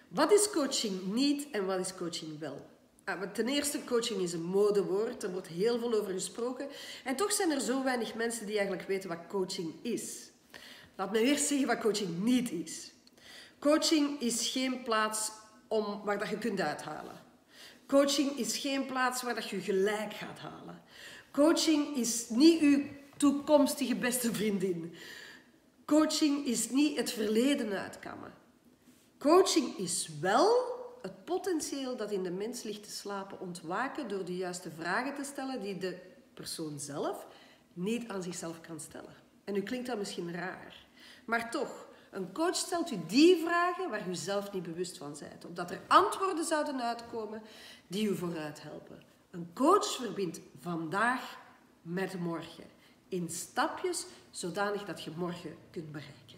Wat is coaching niet en wat is coaching wel? Ten eerste, coaching is een modewoord. Er wordt heel veel over gesproken. En toch zijn er zo weinig mensen die eigenlijk weten wat coaching is. Laat me eerst zeggen wat coaching niet is. Coaching is geen plaats waar dat je kunt uithalen. Coaching is geen plaats waar dat je gelijk gaat halen. Coaching is niet uw toekomstige beste vriendin. Coaching is niet het verleden uitkammen. Coaching is wel het potentieel dat in de mens ligt te slapen ontwaken door de juiste vragen te stellen die de persoon zelf niet aan zichzelf kan stellen. En nu klinkt dat misschien raar, maar toch, een coach stelt u die vragen waar u zelf niet bewust van bent, opdat er antwoorden zouden uitkomen die u vooruit helpen. Een coach verbindt vandaag met morgen in stapjes, zodanig dat je morgen kunt bereiken.